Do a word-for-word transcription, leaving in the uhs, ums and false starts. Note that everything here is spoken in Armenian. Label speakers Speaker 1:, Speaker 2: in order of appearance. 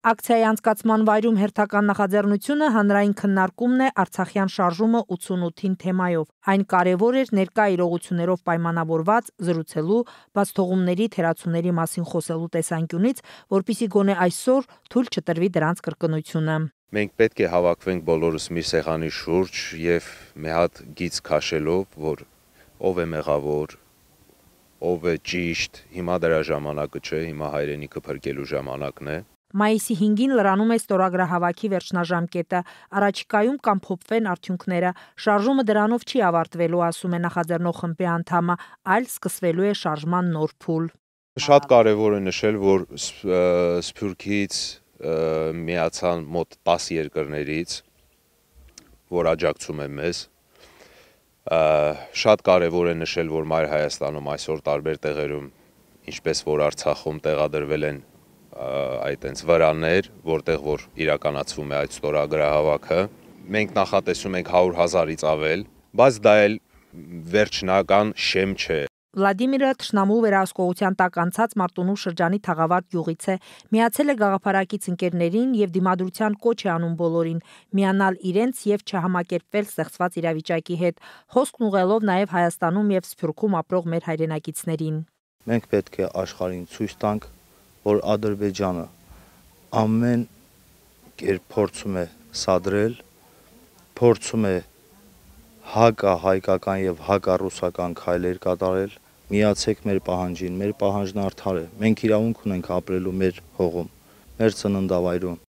Speaker 1: Ակցիայի անցկացման վայրում հերթական նախաձեռնությունը հանրային քննարկումն է Արցախյան շարժումը ութսունութին թեմայով։ Այն կարևոր էր ներկա իրողություններով պայմանավորված զրուցելու, բացթողումների, թերացումների մասին խոսելու տեսանկյունից, որպեսզի գոնե այսօր թույլ չտրվի դրանց կրկնությունը։
Speaker 2: Մենք պետք է հավաքվենք բոլորս մի սեղանի շուրջ եւ մի հատ գիծ քաշելով, որ ով է մեղավոր, ով է ճիշտ, հիմա դրա ժամանակը չէ, հիմա հայրենիքը փրկելու ժամանակն է։
Speaker 1: Մայիսի հինգին լրանում է ստորագրահավաքի վերջնաժամկետը, առաջիկայում կամփոփվեն արդյունքները, շարժումը դրանով չի ավարտվելու, ասում է նախաձեռնող խմբի անդամը, այլ սկսվելու է շարժման նոր փուլ։
Speaker 2: Շատ կարևոր է նշել, որ Սփյուռքից միացան մոտ տաս երկրներից, որ աջակցում են մեզ։ Շատ կարևոր է նշել, որ Մայր Հայաստանում այսօր տարբեր տեղերում, ինչպես որ Արցախում տեղադրվել են այդ այնց վրաներ, որտեղ որ իրականացվում է այդ ստորագրահավաքը։ Մենք նախատեսում ենք հարյուր հազարից ավել, բայց դա էլ վերջնական շեմ չէ։
Speaker 1: Վլադիմիրը թշնամու վերահսկողության տակ անցած Մարտունու շրջանի Թաղավարտ գյուղից է, միացել է գաղափարակից ընկերներին եւ դիմադրության կոչ է անում բոլորին միանալ իրենց եւ չհամակերպվել ստեղծված իրավիճակի հետ, խոսքն ուղղելով նաեւ Հայաստանում եւ Սփյուռքում ապրող մեր հայրենակիցներին։
Speaker 3: Մենք պետք է աշխարհին ցույց տանք, որ Ադրբեջանը ամեն կերպ փորձում է սադրել, փորձում է հակա-հայկական եւ հակա-ռուսական քայլեր կատարել, միացեք մեր պահանջին, մեր պահանջն արդար է, մենք իրավունք ունենք ապրելու մեր հողում, մեր ծննդավայրում։